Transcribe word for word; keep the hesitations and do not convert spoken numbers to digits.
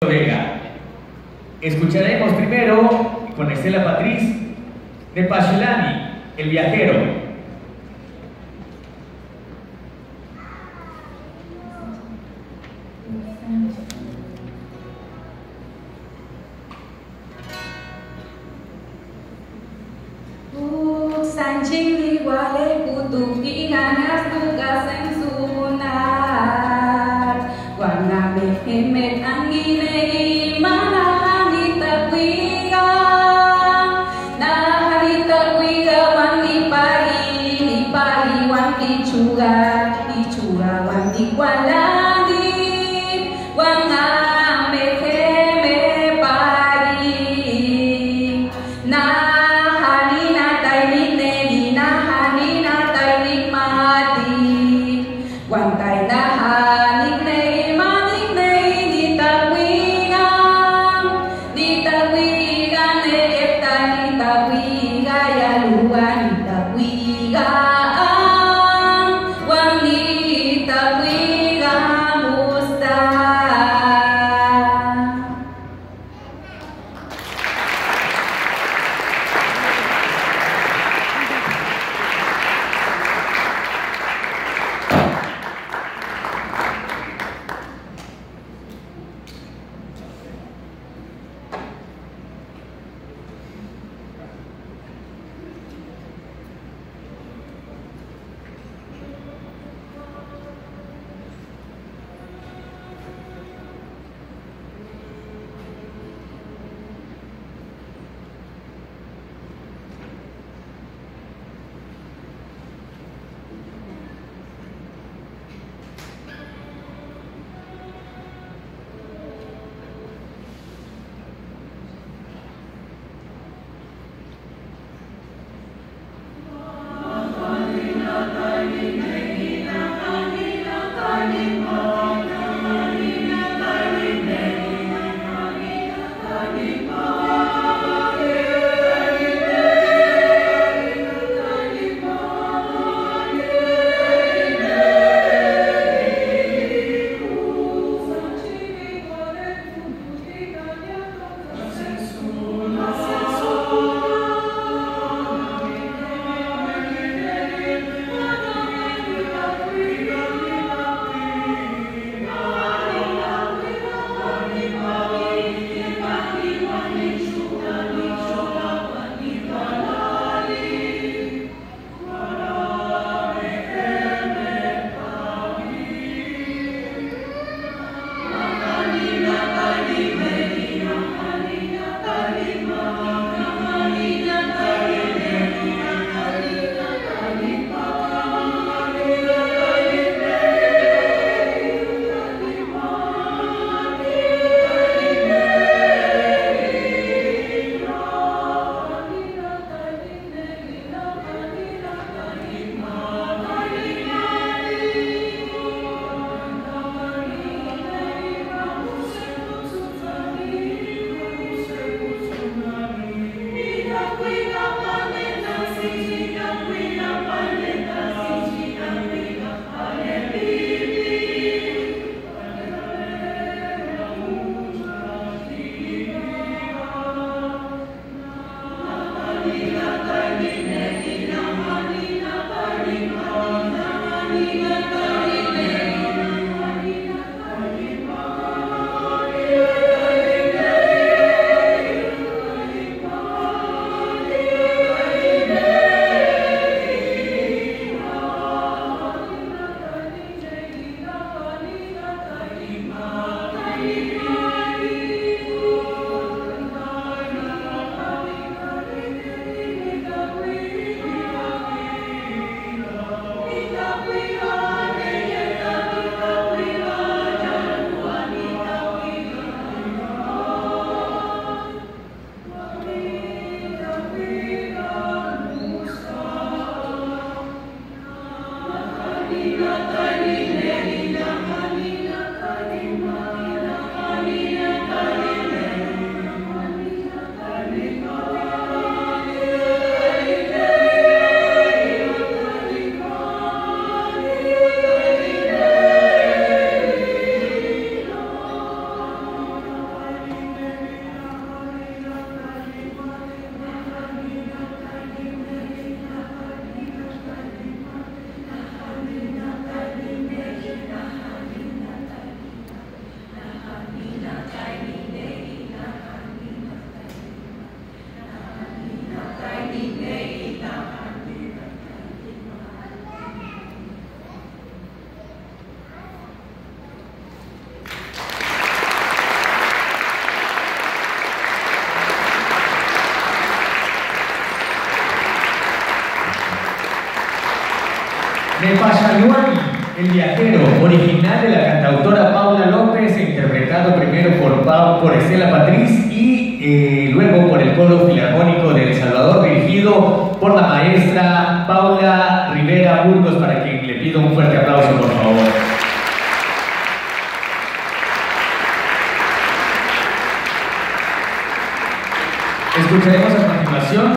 Vega. Escucharemos primero con Estela Patriz de Pachulani, El Viajero. Sanjing iguale kutub ganas tugas en sunat Wana mehemet angine mana hanita kuiga Na hanita kuiga wanti pari Ni pari wanti chura Ni chura wanti waladi Wana meheme pari Na De Pachaluani, El Viajero, original de la cantautora Paula López, interpretado primero por, Pau, por Estela Patriz y eh, luego por el Coro Filarmónico de El Salvador, dirigido por la maestra Paula Rivera Burgos, para quien le pido un fuerte aplauso, por favor. Escucharemos a continuación